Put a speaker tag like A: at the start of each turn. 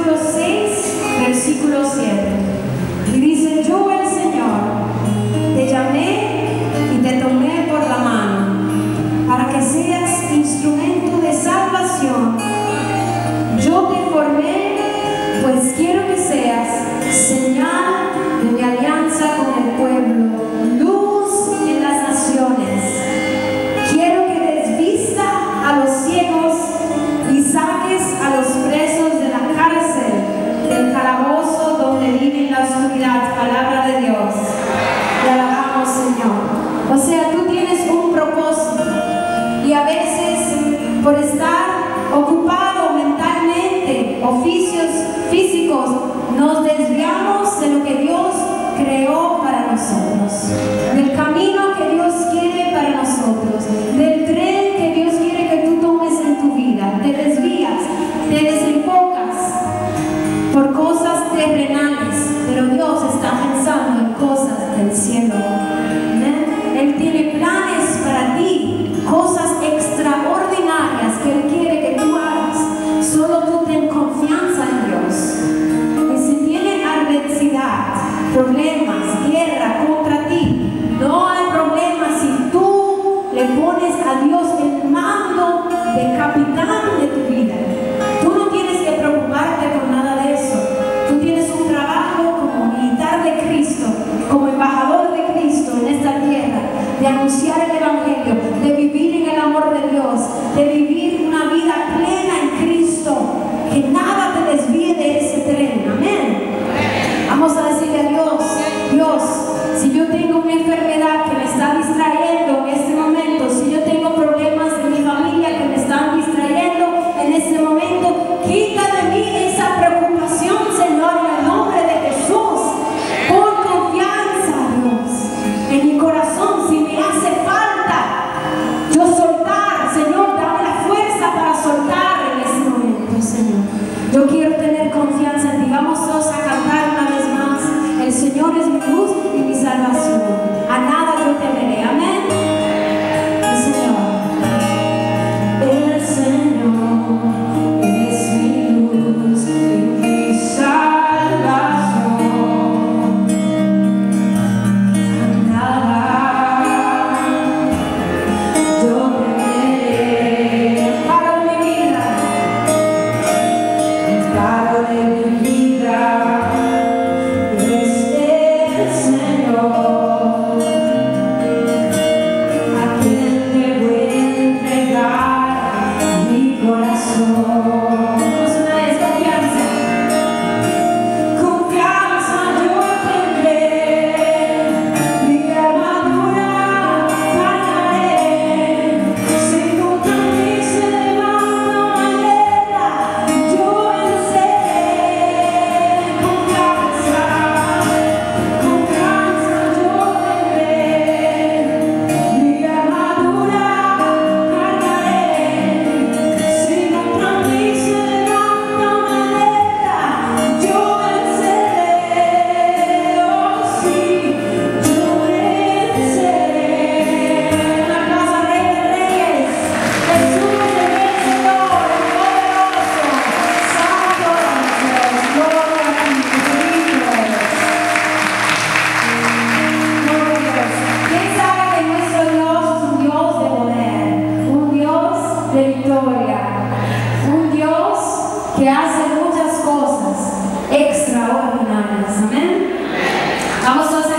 A: capítulo 6, versículo 7. Y dice: yo, el Señor, te llamé y te tomé por la mano para que seas instrumento de salvación. Yo te formé, pues quiero que seas señal de mi alianza con el pueblo, luz en las naciones. Quiero que desvista a los ciegos y saques a los presos de la cárcel, del calabozo donde vive en la oscuridad. Palabra de Dios. Te alabamos, Señor. O sea, tú tienes un propósito y a veces por estar ocupado mentalmente, oficios físicos, nos desviamos de lo que Dios creó para nosotros, del camino que Dios quiere para nosotros, del tren que Dios quiere que tú tomes en tu vida. Te desvías, te desenfocas por cosas terrenales, pero Dios está pensando en cosas del cielo. Él tiene planes para ti, cosas extraordinarias que Él quiere que tú hagas. Solo tú ten confianza en Dios. Y si tiene adversidad, problemas, guerra contra ti, no hay problema si tú le pones a Dios el mando de capitán de tu vida. Tú no tienes que preocuparte por nada de eso. Tú tienes un trabajo como militar de Cristo, como embajador de Cristo en esta tierra, de anunciar el Evangelio, de vivir en el amor de Dios, de vivir una vida plena en Cristo, que nada te desvíe de ese tren. Amén. Vamos a decirle a Dios: Dios, si yo tengo una enfermedad que me está distrayendo en este momento, si yo tengo problemas en mi familia que me están distrayendo en este momento, quita de mí esa preocupación, Señor, en el nombre de Jesús. Pon confianza, Dios, en mi corazón. Si me hace falta yo soltar, Señor, dame la fuerza para soltar en este momento, Señor. Yo quiero tener confianza en ti. Vamos todos a cantar una vez más: el Señor es mi luz y mi salvación, a nada yo temeré. Amén. El Señor es mi luz y mi salvación, a nada yo temeré. Amparo de mi vida, amparo de mi vida. Un Dios que hace muchas cosas extraordinarias. Amén. Vamos a hacer